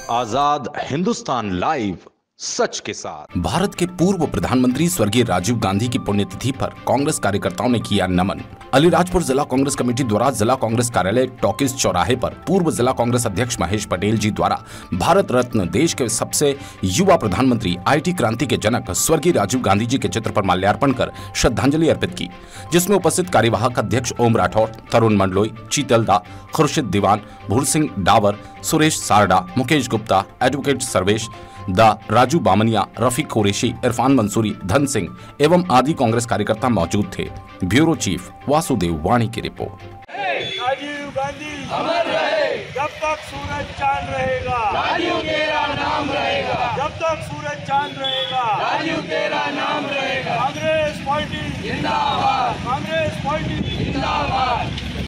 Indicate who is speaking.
Speaker 1: आजाद Hindustan live, सच के साथ।
Speaker 2: भारत के पूर्व प्रधानमंत्री स्वर्गीय राजीव गांधी की पुण्यतिथि पर कांग्रेस कार्यकर्ताओं ने किया नमन। अलीराजपुर जिला कांग्रेस कमेटी द्वारा जिला कांग्रेस कार्यालय टॉकीज चौराहे पर पूर्व जिला कांग्रेस अध्यक्ष महेश पटेल जी द्वारा भारत रत्न, देश के सबसे युवा प्रधानमंत्री, IT क्रांति के जनक स्वर्गीय राजीव गांधी जी के चित्र पर माल्यार्पण कर श्रद्धांजलि अर्पित की, जिसमें उपस्थित कार्यवाहक अध्यक्ष ओम राठौर, तरुण मंडलोई, चीतल दा, खुर्शीद दीवान, भूर सिंह डावर, सुरेश सारडा, मुकेश गुप्ता, एडवोकेट सर्वेश दा, राजू बामनिया, रफीक कुरैशी, इरफान मंसूरी, धन सिंह एवं आदि कांग्रेस कार्यकर्ता मौजूद थे। ब्यूरो चीफ वासुदेव वाणी की रिपोर्ट।
Speaker 3: राजीव गांधी अमर रहे, जब तक सूरज चांद रहेगा राजीव तेरा नाम रहेगा, जब तक सूरज चांद रहेगा राजीव तेरा नाम रहेगा। कांग्रेस पार्टी जिंदाबाद, कांग्रेस पार्टी जिंदाबाद।